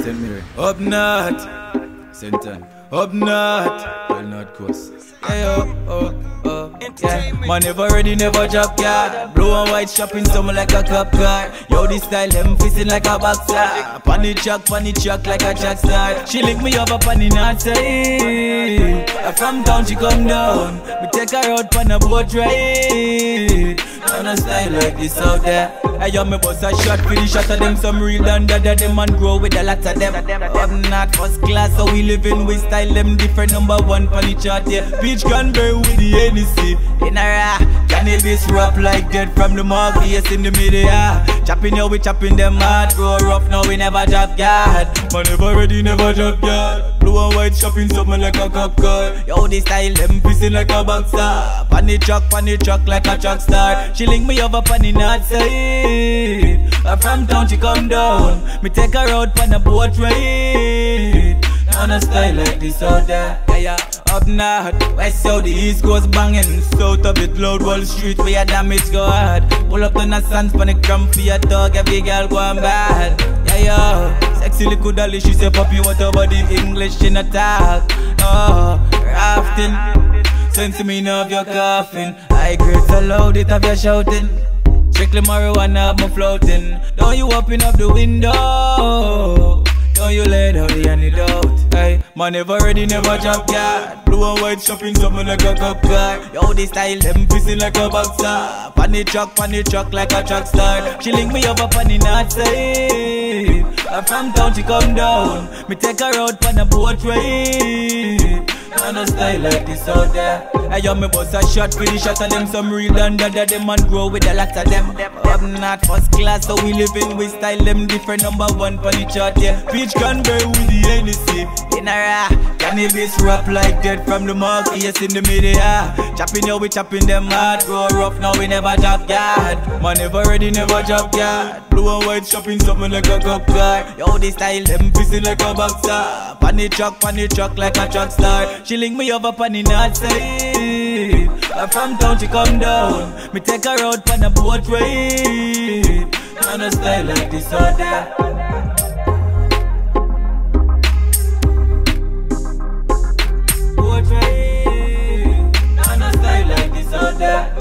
St. Mary. Up north. St. Ann. Up north. Well, north coast. Hey, yeah. Man never ready, never drop card. Blue and white shopping something like a cop car. Yo, this style them fisting like a boxer. Panny chuck like a jack star. She lick me up on the north side. From town she come down. We take her out on a boat ride. On a style like this out there. I am me boss a shot for the shot of them. Some real and that them and grow with a lot of them. Them not first class, so we living with style them different. Number one on the chart, yeah. Peach Canberra with the NEC. In a rap, cannabis rap like dead from the Marquis in the media. Chopping here, we chopping them hard. Grow rough, now we never drop guard. Man never ready, never drop guard. Blue and white shopping something like a cop car. Yo, this style them pissing like a boxer. Panny truck like a truck star. She link me over on the north side. From town she come down. Me take her out on a boat ride. On a style like this out there. Yeah, up north, west south, the east coast banging. South of it, loud Wall Street where your damage go hard. Pull up on a sands, panic cramp for your dog. Every girl going bad. Yeah, sexy little dolly, she say poppy what about the English in a talk. Oh, rafting. Sense me now of your coughing. I grade so loud it have you shouting. Strictly marijuana have me floating. Don't you open up the window. Don't you let out the antidote. Hey, man never ready, never drop guard. Blue and white shopping something like a cop car. Yo, this style them pissing like a boxer. Panny truck like a truck star. She link me over on the north side. From town she come down. Me take her out on a boat ride. On a style like this out there. I am me boss a shot for the shot of them. Some real and that them and grow with a lot of them. Them not first class, so we living with style them different. Number one on the chart, yeah. Peach Canberra with the NEC. In a rap, cannabis rap like dead from the Marquis in the media. Chopping here, we chopping them hard. Grow rough, now we never drop guard. Man never ready, never drop guard. Blue and white shopping something like a cop car. Yo, this style them pissing like a boxer. Panny truck like a truck star. She link me over on the north side. From town she come down. Me take her out on a boat ride. On a style like this out there. Boat ride. On a style like this out there.